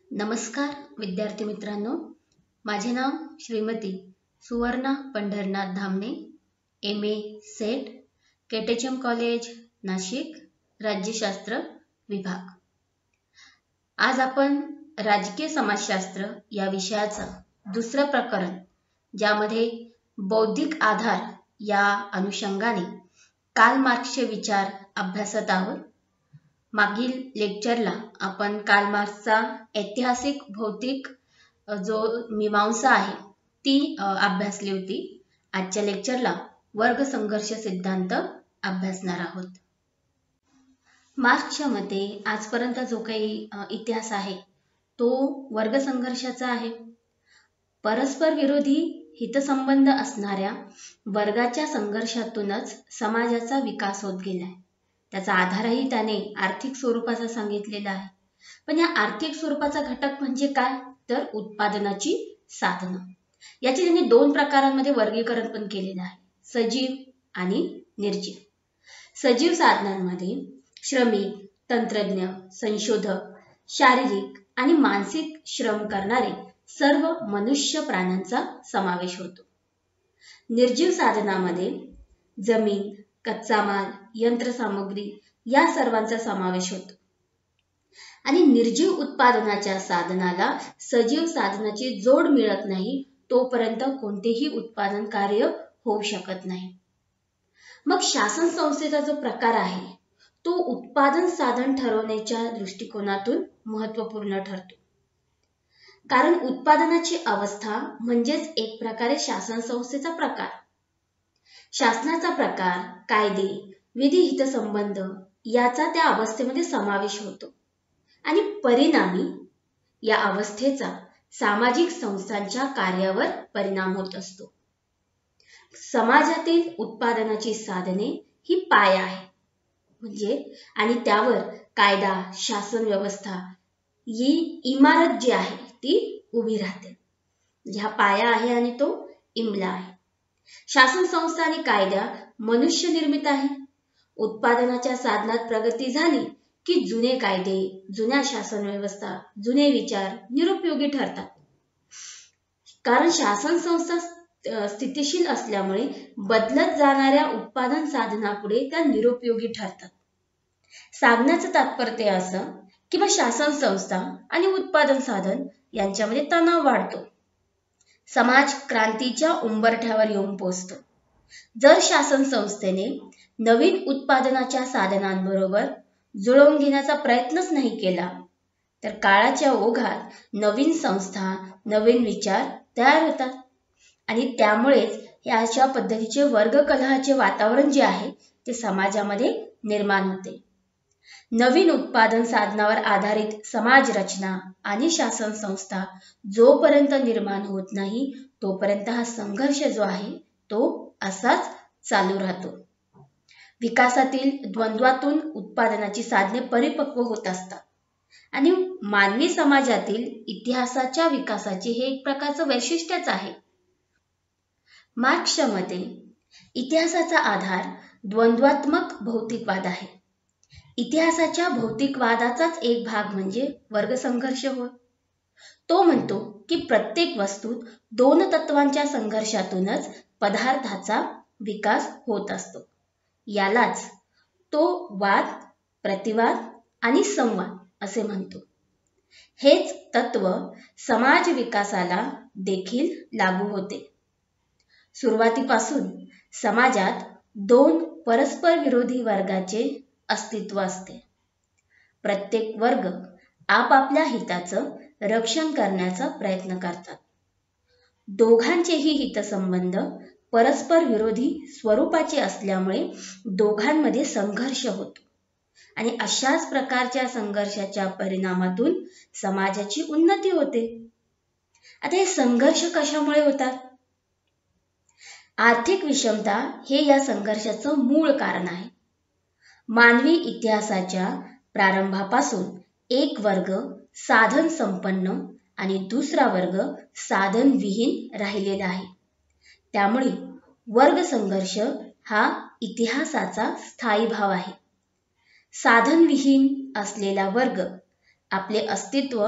नमस्कार विद्यार्थी मित्रांनो, माझे नाव Shrimati Suvarna Pandharnath Dhamane, MA SET, KTHM college Nashik, राज्यशास्त्र विभाग। आज आपण राजकीय समाजशास्त्र या विषयाचं दुसरं प्रकरण, ज्यामध्ये बौद्धिक आधार या अनुषंगाने कार्ल मार्क्सचे विचार अभ्यासत आहोत। मागील लेक्चरला आपण कार्ल मार्क्सचा ऐतिहासिक भौतिक जो मीमांसा आहे ती अभ्यासली होती। आजच्या लेक्चरला वर्ग संघर्ष सिद्धांत अभ्यासणार आहोत। मार्क्सच्या मते आजपर्यंत जो काही इतिहास आहे तो वर्ग संघर्षाचा आहे। परस्पर विरोधी हितसंबंध असणाऱ्या वर्गाच्या संघर्षातूनच समाजाचा विकास होत गेलाय। त्याचा आधारही त्याने आर्थिक स्वरूपाचा सांगितलेला आहे। पण या आर्थिक स्वरूपाचा घटक म्हणजे काय, तर उत्पादनाची साधनं। याचे त्यांनी दोन प्रकारांमध्ये वर्गीकरण पण केलेलं आहे, सजीव आणि निर्जीव। सजीव साधनांमध्ये श्रमिक, तंत्रज्ञ, संशोधक, शारीरिक आणि मानसिक श्रम करणारे सर्व मनुष्य प्राण्यांचा समावेश होतो। निर्जीव साधनामध्ये जमीन, कच्चा माल, यंत्रसामुग्री या सर्वांचा समावेश होतो। आणि निर्जीव उत्पादनाच्या साधनाला सजीव साधनाची जोड मिळत नाही तोपर्यंत कोणतेही उत्पादन कार्य होऊ शकत नाही। मग शासन संस्थेचा जो प्रकार आहे तो उत्पादन साधन ठरवण्याच्या दृष्टिकोनातून महत्त्वपूर्ण ठरतो। कारण उत्पादनाची अवस्था म्हणजेच एक प्रकारे शासन संस्थेचा प्रकार। शासनाचा प्रकार, कायदे, विधी हितसंबंध याचा त्या अवस्थेमध्ये समावेश होतो आणि परिणामी या अवस्थेचा सामाजिक संस्थांच्या कार्यावर परिणाम होत असतो। समाजातील उत्पादनाची साधने ही पाया आहे, म्हणजे आणि त्यावर कायदा, शासन व्यवस्था ही इमारत जी आहे ती उभी राहते। हा पाया आहे आणि तो इमला आहे। शासन संस्था आणि कायदा मनुष्य निर्मित आहे। उत्पादनाच्या साधनात प्रगती झाली की जुने कायदे, जुन्या शासन व्यवस्था, जुने विचार निरुपयोगी ठरतात। कारण शासन संस्था स्थितिशील असल्यामुळे बदलत जाणाऱ्या उत्पादन साधनापुढे त्या निरुपयोगी ठरतात। सांगण्याचं तात्पर्य असं की शासन संस्था आणि उत्पादन साधन यांच्यामध्ये तणाव वाढतो। समाज क्रांतीच्या उंबरठ्यावर येऊन पोहोचतो। जर शासन संस्थेने नवीन उत्पादनाच्या साधनांबरोबर जुळवून घेण्याचा प्रयत्नच नाही केला तर काळाच्या ओघात नवीन संस्था, नवीन विचार तयार होतात आणि त्यामुळेच या अशा पद्धतीचे वर्ग कलहाचे वातावरण जे आहे ते समाजामध्ये निर्माण होते। नवीन उत्पादन साधनावर आधारित समाज रचना आणि शासन संस्था जोपर्यंत निर्माण होत नाही तोपर्यंत हा संघर्ष जो आहे तो असाच चालू राहतो। विकासातील द्वंद्वातून उत्पादनाची साधने परिपक्व होत असतात आणि मानवी समाजातील इतिहासाच्या विकासाचे हे एक प्रकारचं वैशिष्ट्यच आहे। मार्क्सच्या मते इतिहासाचा आधार द्वंद्वात्मक भौतिकवाद आहे। इतिहासाच्या भौतिकवादाचाच एक भाग म्हणजे वर्ग संघर्ष होय। तो म्हणतो की प्रत्येक वस्तूत दोन तत्वांच्या संघर्षातूनच पदार्थाचा विकास होत असतो। यालाच तो वाद, प्रतिवाद आणि संवाद असे म्हणतो। हेच तत्व समाज विकासाला देखील लागू होते। सुरुवातीपासून समाजात दोन परस्पर विरोधी वर्गाचे अस्तित्व असते। प्रत्येक वर्ग आपापल्या हिताचं रक्षण करण्याचा प्रयत्न करतात। दोघांचेही हितसंबंध परस्पर विरोधी स्वरूपाचे असल्यामुळे दोघांमध्ये संघर्ष होतो आणि अशाच प्रकारच्या संघर्षाच्या परिणामातून समाजाची उन्नती होते। आता हे संघर्ष कशामुळे होतात? आर्थिक विषमता हे या संघर्षाचं मूळ कारण आहे। मानवी इतिहासाच्या प्रारंभापासून एक वर्ग साधन संपन्न आणि दुसरा वर्ग साधन विहीन राहिलेला आहे। त्यामुळे वर्ग संघर्ष हा इतिहासाचा स्थायी भाव आहे। साधन विहीन असलेला वर्ग आपले अस्तित्व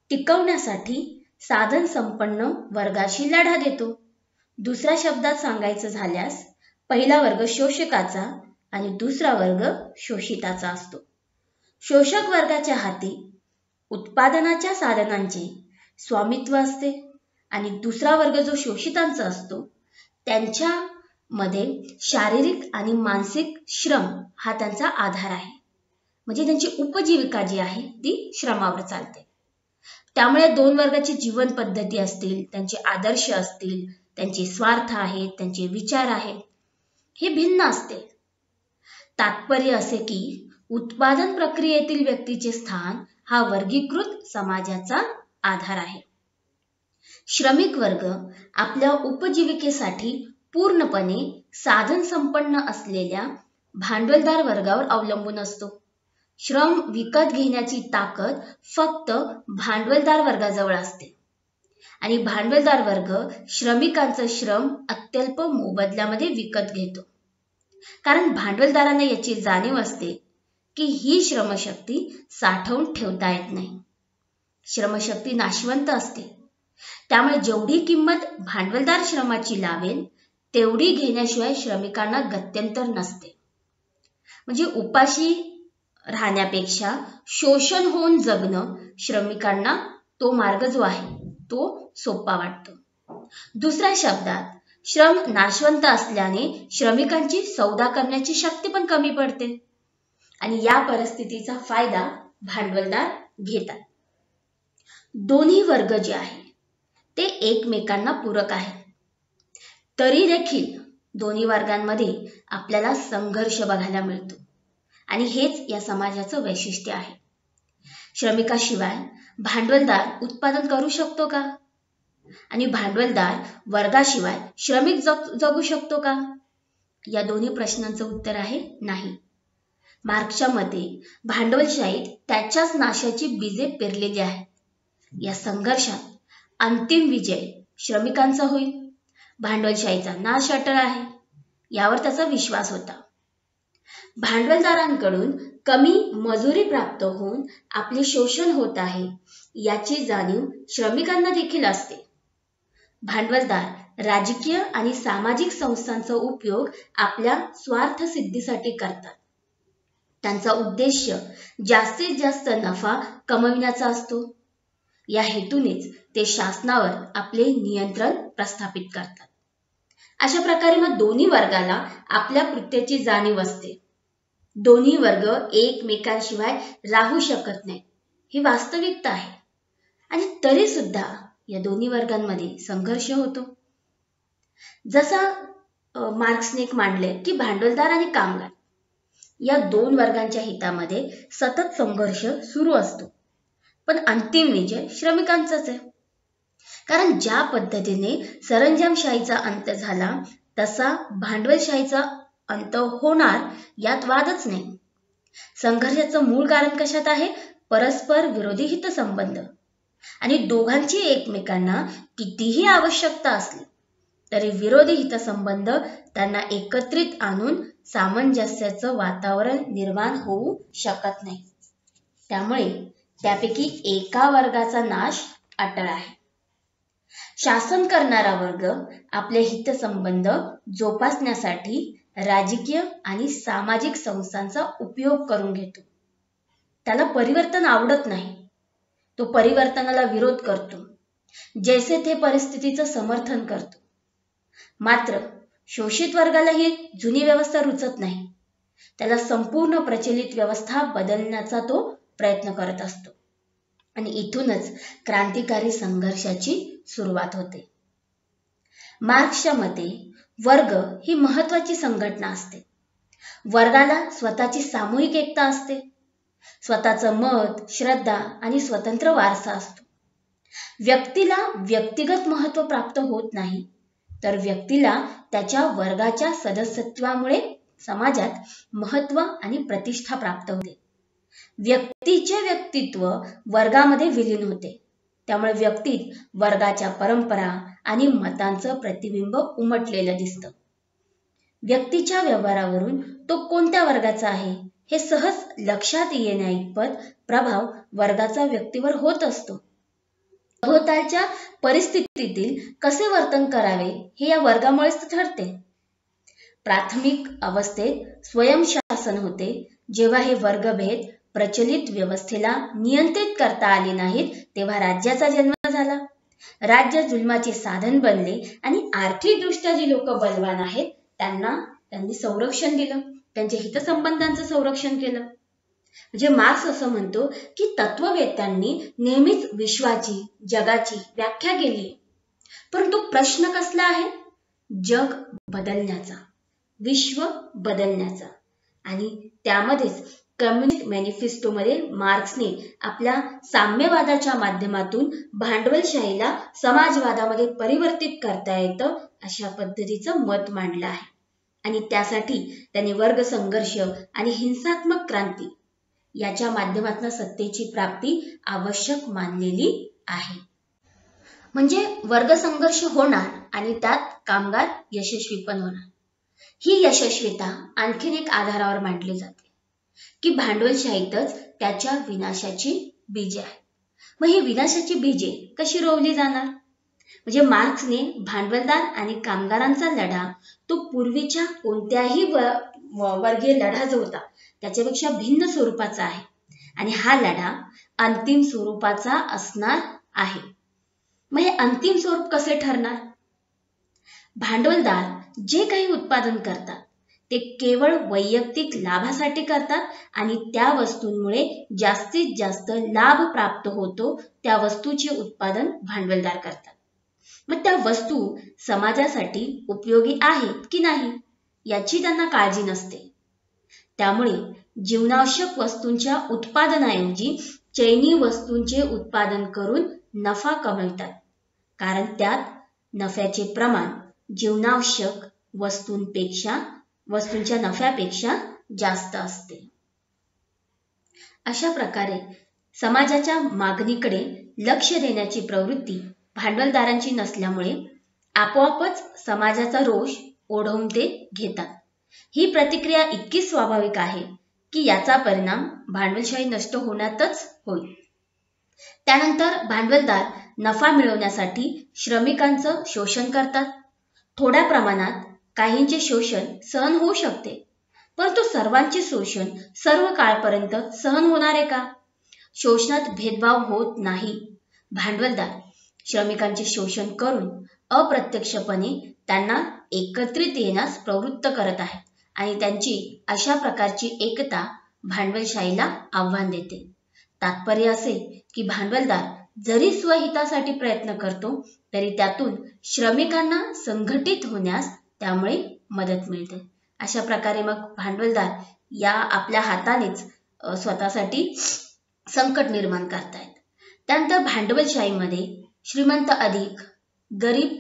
टिकवण्यासाठी साधन संपन्न वर्गाशी लढा देतो. दुसऱ्या शब्दात सांगायचं झाल्यास पहिला वर्ग शोषकाचा आणि दुसरा वर्ग शोषिताचा असतो. शोषक वर्गाच्या हाती उत्पादनाच्या साधनांचे स्वामित्व असते आणि दुसरा वर्ग जो शोषितांचा असतो त्यांच्यामध्ये शारीरिक आणि मानसिक श्रम हा त्यांचा आधार आहे. म्हणजे त्यांची उपजीविका जी आहे ती श्रमावर चालते. त्यामुळे दोन वर्गाची जीवन पद्धती असतील, त्यांचे आदर्श असतील, त्यांचे स्वार्थ आहेत, त्यांचे विचार आहेत, हे भिन्न असते. तात्पर्य असे की उत्पादन प्रक्रियेतील व्यक्तीचे स्थान हा वर्गीकृत समाजाचा आधार आहे. श्रमिक वर्ग आपल्या उपजीविकेसाठी पूर्णपणे साधन संपन्न असलेल्या भांडवलदार वर्गावर अवलंबून असतो. श्रम विकत घेण्याची ताकद फक्त भांडवलदार वर्गाजवळ असते आणि भांडवलदार वर्ग श्रमिकांचा श्रम अत्यल्प मोबदल्यामध्ये विकत घेतो. कारण भांडवलदारांना याची जाणीव असते की ही श्रमशक्ती साठवून ठेवता येत नाही. श्रमशक्ती नाशवंत असते. त्यामुळे जेवढी किंमत भांडवलदार श्रमाची लावेल तेवढी घेण्याशिवाय श्रमिकांना गत्यंतर नसते. म्हणजे उपाशी राहण्यापेक्षा शोषण होऊन जगणं श्रमिकांना तो मार्ग जो आहे तो सोपा वाटतो. दुसऱ्या शब्दात श्रम नाशवंत असल्याने श्रमिकांची सौदा करण्याची शक्ती पण कमी पडते आणि या परिस्थितीचा फायदा भांडवलदार घेतात. दोन्ही वर्ग जे आहे ते एकमेकांना पूरक आहेत. तरी देखील दोन्ही वर्गांमध्ये आपल्याला संघर्ष बघायला मिळतो आणि हेच या समाजाचं वैशिष्ट्य आहे. श्रमिकाशिवाय भांडवलदार उत्पादन करू शकतो का? आणि भांडवलदार वर्गाशिवाय श्रमिक जगू शकतो का? या दोन्ही प्रश्नांचं उत्तर आहे नाही. मार्क्सच्या मते भांडवलशाहीत त्याच्याच नाशाची बीजे पेरलेली आहेत. या संघर्षात अंतिम विजय श्रमिकांचा होईल. भांडवलशाहीचा नाश अटळ आहे यावर त्याचा विश्वास होता. भांडवलदारांकडून कमी मजुरी प्राप्त होऊन आपले शोषण होत आहे याची जाणीव श्रमिकांना देखील असते. भांडवलदार राजकीय आणि सामाजिक संस्थांचा उपयोग आपल्या स्वार्थ सिद्धीसाठी करतात. त्यांचा उद्देश जास्तीत जास्त नफा कमविण्याचा असतो. या हेतूनेच ते शासनावर आपले नियंत्रण प्रस्थापित करतात. अशा प्रकारे मग दोन्ही वर्गाला आपल्या कृत्याची जाणीव असते. दोन्ही वर्ग एकमेकांशिवाय राहू शकत नाही ही वास्तविकता आहे आणि तरी सुद्धा या दोन्ही वर्गांमध्ये संघर्ष होतो. जसा मार्क्सने एक मांडले की भांडवलदार आणि कामगार या दोन वर्गांच्या हितामध्ये सतत संघर्ष सुरू असतो, पण अंतिम विजय श्रमिकांचाच आहे. कारण ज्या पद्धतीने सरंजामशाहीचा अंत झाला तसा भांडवलशाहीचा अंत होणार यात वादच नाही. संघर्षाचं मूळ कारण कशात आहे? परस्पर विरोधी हितसंबंध. आणि दोघांची एकमेकांना कितीही आवश्यकता असली तरी विरोधी हितसंबंध त्यांना एकत्रित आणून सामंजस्याचं वातावरण निर्माण होऊ शकत नाही. त्यामुळे त्यापैकी एका वर्गाचा नाश अटळ आहे. शासन करणारा वर्ग आपले हितसंबंध जोपासण्यासाठी राजकीय आणि सामाजिक संस्थांचा उपयोग करून घेतो. त्याला परिवर्तन आवडत नाही. तो परिवर्तनाला विरोध करतो. जैसे थे परिस्थितीचं समर्थन करतो. मात्र शोषित वर्गाला ही जुनी व्यवस्था रुचत नाही. त्याला संपूर्ण प्रचलित व्यवस्था बदलण्याचा तो प्रयत्न करत असतो आणि इथूनच क्रांतिकारी संघर्षाची सुरुवात होते. मार्क्सच्या मते वर्ग ही महत्वाची संघटना असते. वर्गाला स्वतःची सामूहिक एकता असते. स्वतःचं मत, श्रद्धा आणि स्वतंत्र वारसा असतो. व्यक्तीला व्यक्तिगत महत्त्व प्राप्त होत नाही, तर व्यक्तीला त्याच्या वर्गाच्या सदस्यत्वामुळे समाजात महत्त्व आणि प्रतिष्ठा प्राप्त होते. व्यक्तीचे व्यक्तित्व वर्गामध्ये विलीन होते. त्यामुळे व्यक्तीत वर्गाच्या परंपरा आणि मतांचं प्रतिबिंब उमटलेलं दिसतं. व्यक्तीच्या व्यवहारावरून तो कोणत्या वर्गाचा आहे हे सहज लक्षात येण्याइतपत प्रभाव वर्गाचा व्यक्तीवर होत असतो. सभोवतालच्या परिस्थितीतील कसे वर्तन करावे हे या वर्गामुळेच ठरते. प्राथमिक अवस्थेत स्वयंशासन होते जेव्हा हे वर्गभेद प्रचलित व्यवस्थेला नियंत्रित करता आले नाहीत तेव्हा राज्याचा जन्म झाला. राज्य जुलमाचे साधन बनले आणि आर्थिकदृष्ट्या जी लोक बलवान आहेत त्यांनी संरक्षण दिलं, त्यांच्या हितसंबंधांचं संरक्षण केलं. म्हणजे मार्क्स असं म्हणतो की तत्ववेत्यांनी नेहमीच विश्वाची, जगाची व्याख्या केली, परंतु प्रश्न कसला आहे? जग बदलण्याचा, विश्व बदलण्याचा. आणि त्यामध्येच कम्युनिस्ट मॅनिफेस्टोमध्ये मार्क्सने आपल्या साम्यवादाच्या माध्यमातून भांडवलशाहीला समाजवादामध्ये परिवर्तित करता येतं अशा पद्धतीचं मत मांडलं आहे. आणि त्यासाठी त्यांनी वर्ग संघर्ष आणि हिंसात्मक क्रांती याच्या माध्यमातून सत्तेची प्राप्ती आवश्यक मानलेली आहे. म्हणजे वर्ग संघर्ष होणार आणि त्यात कामगार यशस्वी पण होणार. ही यशस्वीता आणखीन एक आधारावर मांडली जाते की भांडवलशाहीतच त्याच्या विनाशाची बीजे आहेत. मग ही विनाशाची बीजे कशी रोवली जाणार? म्हणजे मार्क्सने भांडवलदार आणि कामगारांचा लढा तो पूर्वीच्या कोणत्याही वर्गीय लढा जो होता त्याच्यापेक्षा भिन्न स्वरूपाचा आहे आणि हा लढा अंतिम स्वरूपाचा असणार आहे. मग हे अंतिम स्वरूप कसे ठरणार? भांडवलदार जे काही उत्पादन करतात ते केवळ वैयक्तिक लाभासाठी करतात आणि त्या वस्तूंमुळे जास्तीत जास्त लाभ प्राप्त होतो त्या वस्तूचे उत्पादन भांडवलदार करतात. मग त्या वस्तू समाजासाठी उपयोगी आहेत की नाही याची त्यांना काळजी नसते. त्यामुळे जीवनावश्यक वस्तूंच्या उत्पादनाऐवजी चैनी वस्तूंचे उत्पादन करून नफा कमवितात, कारण त्यात नफ्याचे प्रमाण जीवनावश्यक वस्तूंच्या नफ्यापेक्षा जास्त असते. अशा प्रकारे समाजाच्या मागणीकडे लक्ष देण्याची प्रवृत्ती भांडवलदारांची नसल्यामुळे आपोआपच समाजाचा रोष ओढवून ते घेतात. ही प्रतिक्रिया इतकी स्वाभाविक आहे की याचा परिणाम भांडवलशाही नष्ट होण्यातच होईल. त्यानंतर भांडवलदार नफा मिळवण्यासाठी श्रमिकांचं शोषण करतात. थोड्या प्रमाणात काहींचे शोषण सहन होऊ शकते, परंतु सर्वांचे शोषण सर्व काळपर्यंत सहन होणार आहे का? शोषणात भेदभाव होत नाही. भांडवलदार श्रमिकांचे शोषण करून अप्रत्यक्षपणे त्यांना एकत्रित येण्यास प्रवृत्त करत आहेत आणि त्यांची अशा प्रकारची एकता भांडवलशाहीला आव्हान देते. तात्पर्य असे की भांडवलदार जरी स्वहितासाठी प्रयत्न करतो तरी त्यातून श्रमिकांना संघटित होण्यास त्यामुळे मदत मिळते. अशा प्रकारे मग भांडवलदार या आपल्या हातानेच स्वतःसाठी संकट निर्माण करतायत. त्यानंतर भांडवलशाहीमध्ये श्रीमंत अधिक गरीब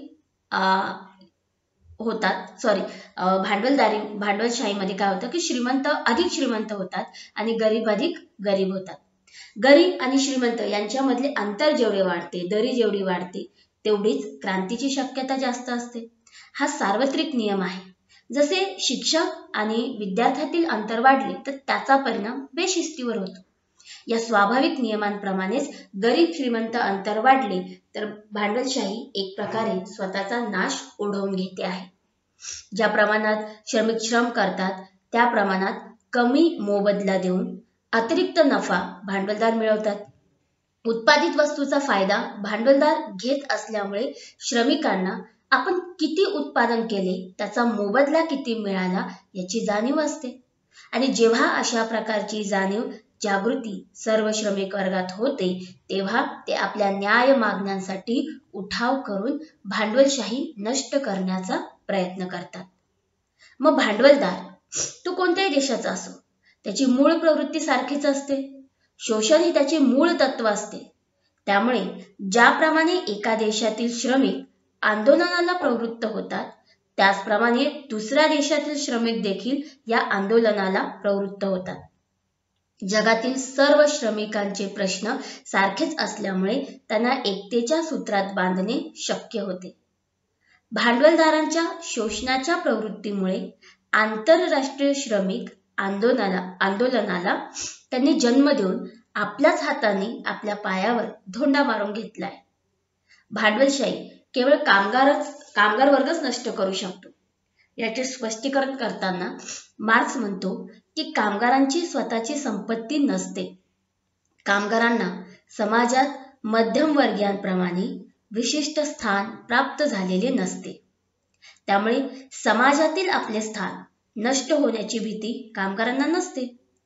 होतात. भांडवलशाहीमध्ये काय होतं की श्रीमंत अधिक श्रीमंत होतात आणि गरीब अधिक गरीब होतात. गरीब आणि श्रीमंत यांच्यामधले अंतर जेवढे वाढते, दरी जेवढी वाढते तेवढीच क्रांतीची शक्यता जास्त असते. हा सार्वत्रिक नियम आहे. जसे शिक्षक आणि विद्यार्थ्यातील अंतर वाढले तर त्याचा परिणाम बेशिस्तीवर होतो. या स्वाभाविक नियमांप्रमाणेच गरीब श्रीमंत अंतर वाढले तर भांडवलशाही एक प्रकारे स्वतःचा नाश ओढवून घेते आहे. ज्या प्रमाणात श्रमिक श्रम करतात त्या प्रमाणात कमी मोबदला देऊन अतिरिक्त नफा भांडवलदार मिळवतात. उत्पादित वस्तूचा फायदा भांडवलदार घेत असल्यामुळे श्रमिकांना आपण किती उत्पादन केले त्याचा मोबदला किती मिळाला याची जाणीव असते. आणि जेव्हा अशा प्रकारची जाणीव जागृती सर्व श्रमिक वर्गात होते तेव्हा ते आपल्या न्याय मागण्यांसाठी उठाव करून भांडवलशाही नष्ट करण्याचा प्रयत्न करतात. मग भांडवलदार तो कोणत्याही देशाचा असो त्याची मूळ प्रवृत्ती सारखीच असते. शोषण ही त्याचे मूळ तत्व असते. त्यामुळे ज्याप्रमाणे एका देशातील श्रमिक आंदोलनाला प्रवृत्त होतात त्याचप्रमाणे दुसऱ्या देशातील श्रमिक देखील या आंदोलनाला प्रवृत्त होतात. जगातील सर्व श्रमिकांचे प्रश्न सारखेच असल्यामुळे त्यांना एकतेच्या सूत्रात बांधणे शक्य होते. भांडवलदारांच्या शोषणाच्या प्रवृत्तीमुळे आंतरराष्ट्रीय श्रमिक आंदोलनाला त्यांनी जन्म देऊन आपल्याच हाताने आपल्या पायावर धोंडा मारून घेतलाय. भांडवलशाही केवळ कामगार वर्गच नष्ट करू शकतो. याचे स्पष्टीकरण करताना मार्क्स म्हणतो की कामगारांची स्वतःची संपत्ती नसते. कामगारांना समाजात मध्यमवर्गीयांप्रमाणे विशिष्ट स्थान प्राप्त झालेले नसते. त्यामुळे समाजातील आपले स्थान नष्ट होण्याची भीती कामगारांना नसते.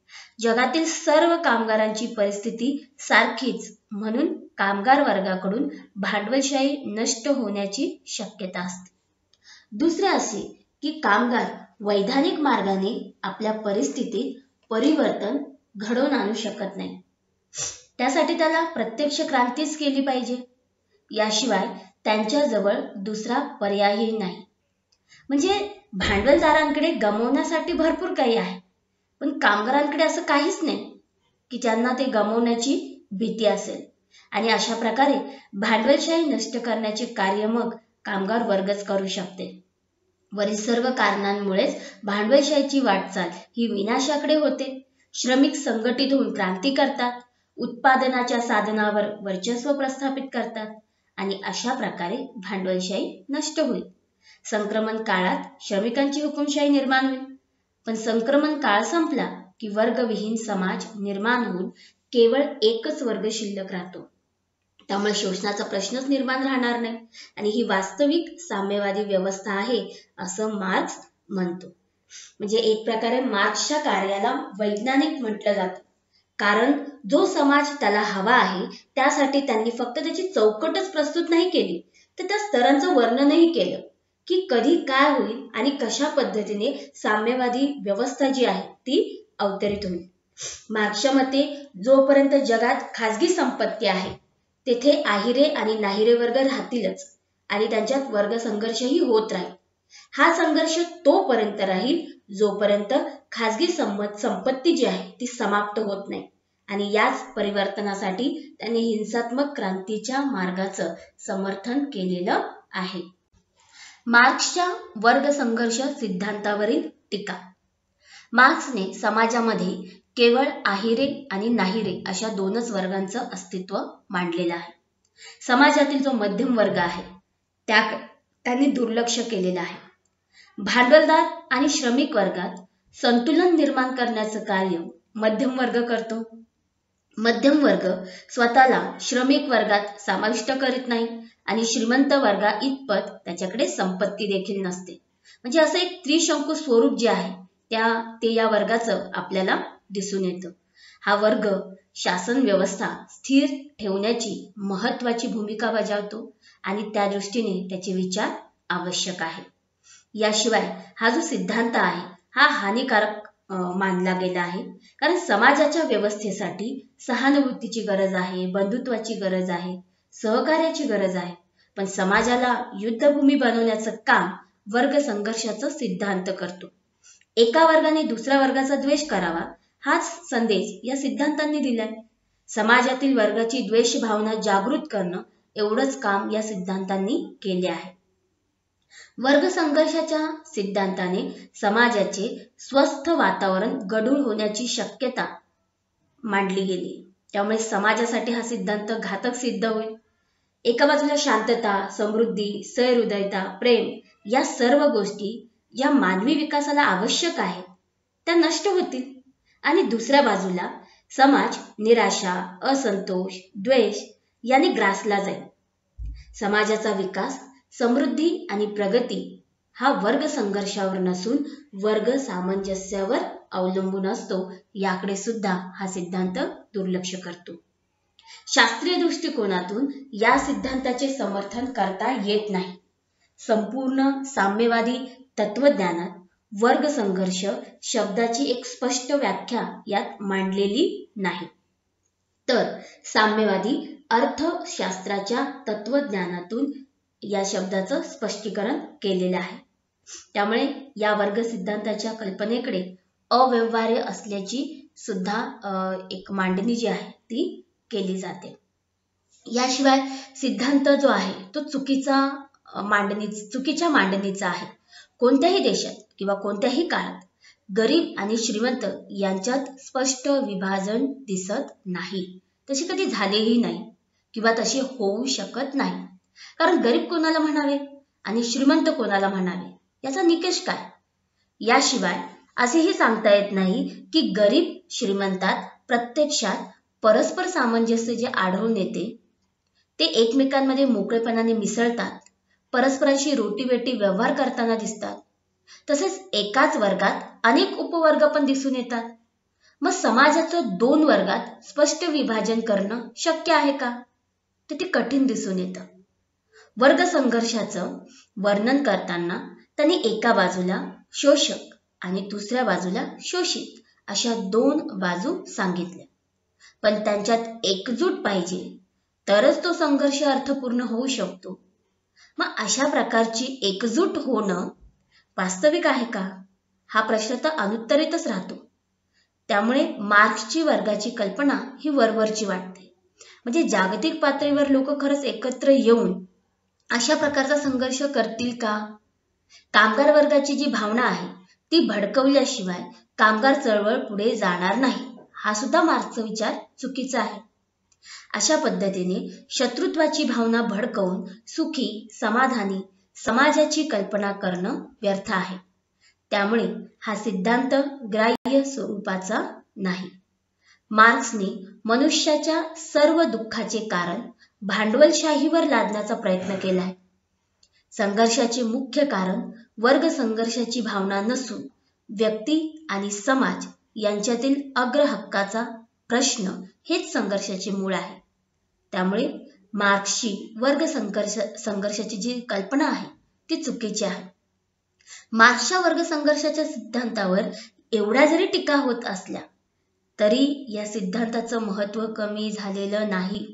जगातील सर्व कामगारांची परिस्थिती सारखीच, म्हणून कामगार वर्गाकडून भांडवलशाही नष्ट होण्याची शक्यता असते. दुसरे असे की कामगार वैधानिक मार्गाने आपल्या परिस्थितीत परिवर्तन घडवून आणू शकत नाही. त्यासाठी त्याला प्रत्यक्ष क्रांतीच केली पाहिजे. याशिवाय त्यांच्याजवळ दुसरा पर्यायही नाही. म्हणजे भांडवलदारांकडे गमावण्यासाठी भरपूर काही आहे, पण कामगारांकडे असं काहीच नाही की ज्यांना ते गमावण्याची भीती असेल. आणि अशा प्रकारे भांडवलशाही नष्ट करण्याचे कार्य मग कामगार वर्गच करू शकते. वरील सर्व कारणांमुळेच भांडवलशाहीची वाटचाल ही विनाशाकडे होते. श्रमिक संघटित होऊन क्रांती करतात, उत्पादनाच्या साधनावर वर्चस्व प्रस्थापित करतात आणि अशा प्रकारे भांडवलशाही नष्ट होईल. संक्रमण काळात श्रमिकांची हुकुमशाही निर्माण होईल. पण संक्रमण काळ संपला की वर्गविहीन समाज निर्माण होऊन केवळ एकच वर्ग शिल्लक राहतो. त्यामुळे शोषणाचा प्रश्नच निर्माण राहणार नाही आणि ही वास्तविक साम्यवादी व्यवस्था आहे असं मार्क्स म्हणतो. म्हणजे एक प्रकारे मार्क्सच्या कार्याला वैज्ञानिक म्हटलं जातं, कारण जो समाज त्याला हवा आहे त्यासाठी त्यांनी फक्त त्याची चौकटच प्रस्तुत नाही केली, तर त्या स्तरांचं वर्णनही केलं की कधी काय होईल आणि कशा पद्धतीने साम्यवादी व्यवस्था जी आहे ती अवतरित होईल. मार्क्सच्या मते जोपर्यंत जगात खाजगी संपत्ती आहे तेथे आहिरे आणि नाहिरे वर्ग राहतीलच आणि त्यांच्यात वर्ग संघर्षही होत राहील. हा संघर्ष तोपर्यंत राहील जोपर्यंत खाजगी संपत्ती जी आहे ती समाप्त होत नाही. आणि याच परिवर्तनासाठी त्यांनी हिंसात्मक क्रांतीच्या मार्गाचं समर्थन केलेलं आहे. मार्क्सच्या वर्ग संघर्ष सिद्धांतावरील टीका. मार्क्सने समाजामध्ये केवळ आहिरे आणि नाहिरे अशा दोनच वर्गांचं अस्तित्व मांडलेलं आहे. समाजातील जो मध्यम वर्ग आहे त्यांनी दुर्लक्ष केलेलं आहे. भांडवलदार आणि श्रमिक वर्गात संतुलन निर्माण करण्याचं कार्य मध्यम वर्ग करतो. मध्यम वर्ग स्वतःला श्रमिक वर्गात समाविष्ट करीत नाही आणि श्रीमंत वर्गा इतपत त्याच्याकडे संपत्ती देखील नसते. म्हणजे असं एक त्रिशंकू स्वरूप जे आहे ते या वर्गाचं आपल्याला दिसून येतं. हा वर्ग शासन व्यवस्था स्थिर ठेवण्याची महत्वाची भूमिका बजावतो आणि त्या दृष्टीने त्याचे विचार आवश्यक आहे. याशिवाय हा जो सिद्धांत आहे हा हानिकारक मानला गेला आहे, कारण समाजाच्या व्यवस्थेसाठी सहानुभूतीची गरज आहे, बंधुत्वाची गरज आहे, सहकार्याची गरज आहे. पण समाजाला युद्धभूमी बनवण्याचं काम वर्ग संघर्षाचा सिद्धांत करतो. एका वर्गाने दुसऱ्या वर्गाचा द्वेष करावा हाच संदेश या सिद्धांतांनी दिलाय. समाजातील वर्गाची द्वेष भावना जागृत करणं एवढंच काम या सिद्धांतांनी केले आहे. वर्ग संघर्षाच्या सिद्धांताने समाजाचे स्वस्थ वातावरण गढूळ होण्याची शक्यता मांडली गेली. त्यामुळे समाजासाठी हा सिद्धांत घातक सिद्ध होईल. एका बाजूला शांतता, समृद्धी, सहृदयता, प्रेम या सर्व गोष्टी ज्या मानवी विकासाला आवश्यक आहेत त्या नष्ट होतील आणि दुसऱ्या बाजूला समाज निराशा, असंतोष, द्वेष याने ग्रासला जाईल. समाजाचा विकास, समृद्धी आणि प्रगती हा वर्ग संघर्षावर नसून वर्ग सामंजस्यावर अवलंबून असतो. याकडे सुद्धा हा सिद्धांत दुर्लक्ष करतो. शास्त्रीय दृष्टिकोनातून या सिद्धांताचे समर्थन करता येत नाही. संपूर्ण साम्यवादी तत्वज्ञानात वर्ग संघर्ष शब्दाची एक स्पष्ट व्याख्या यात मांडलेली नाही. तर साम्यवादी अर्थशास्त्राच्या तत्वज्ञानातून या शब्दाचं स्पष्टीकरण केलेलं आहे. त्यामुळे या वर्ग सिद्धांताच्या कल्पनेकडे अव्यवहार्य असल्याची सुद्धा एक मांडणी जी आहे ती केली जाते. याशिवाय सिद्धांत जो आहे तो चुकीच्या मांडणीचा आहे. कोणत्याही देशात किंवा कोणत्याही काळात गरीब आणि श्रीमंत यांच्यात स्पष्ट विभाजन दिसत नाही. तसे कधी झालेही नाही किंवा तसे होऊ शकत नाही. कारण गरीब कोणाला म्हणावे आणि श्रीमंत कोणाला म्हणावे याचा निकष काय? याशिवाय असेही सांगता येत नाही की गरीब श्रीमंतात प्रत्यक्षात परस्पर सामंजस्य जे आढळून येते ते एकमेकांमध्ये मोकळेपणाने मिसळतात, परस्परांशी रोटीबेटी व्यवहार करताना दिसतात. तसेच एकाच वर्गात अनेक उपवर्ग पण दिसून येतात. मग समाजाचं 2 वर्गात स्पष्ट विभाजन करणं शक्य आहे का? तर ते कठीण दिसून येतं. वर्ग संघर्षाचं वर्णन करताना त्यांनी एका बाजूला शोषक आणि दुसऱ्या बाजूला शोषित अशा 2 बाजू सांगितल्या. पण त्यांच्यात एकजूट पाहिजे तरच तो संघर्ष अर्थपूर्ण होऊ शकतो. मग अशा प्रकारची एकजूट होणं वास्तविक आहे का? हा प्रश्न तर अनुत्तरितच राहतो. त्यामुळे मार्क्सची वर्गाची कल्पना ही वरवरची वाटते. म्हणजे जागतिक पातळीवर लोक खरंच एकत्र येऊन अशा प्रकारचा संघर्ष करतील का? कामगार वर्गाची जी भावना आहे ती भडकवल्याशिवाय कामगार चळवळ पुढे जाणार नाही. हा सुद्धा मार्क्सचा विचार चुकीचा आहे. अशा पद्धतीने शत्रुत्वाची भावना भडकवून सुखी, समाधानी समाजाची कल्पना करणं व्यर्थ आहे. त्यामुळे हा सिद्धांत ग्राह्य स्वरूपाचा नाही. मार्क्सने मनुष्याच्या सर्व दुःखाचे कारण भांडवलशाहीवर लादण्याचा प्रयत्न केलाय. संघर्षाचे मुख्य कारण वर्ग संघर्षाची भावना नसून व्यक्ती आणि समाज यांच्यातील अग्रहक्काचा प्रश्न हेच संघर्षाचे मूळ आहे. त्यामुळे मार्क्सची वर्ग संघर्षाची जी कल्पना आहे ती चुकीची आहे. मार्क्सच्या वर्ग संघर्षाच्या सिद्धांतावर एवढ्या जरी टीका होत असल्या तरी या सिद्धांताचं महत्त्व कमी झालेलं नाही.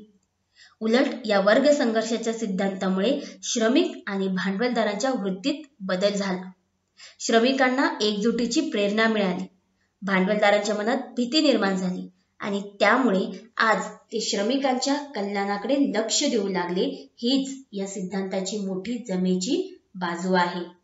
उलट या वर्ग संघर्षाच्या सिद्धांतामुळे श्रमिक आणि भांडवलदारांच्या वृत्तीत बदल झाला. श्रमिकांना एकजुटीची प्रेरणा मिळाली, भांडवलदारांच्या मनात भीती निर्माण झाली आणि त्यामुळे आज ते श्रमिकांच्या कल्याणाकडे लक्ष देऊ लागले. हीच या सिद्धांताची मोठी जमेची बाजू आहे.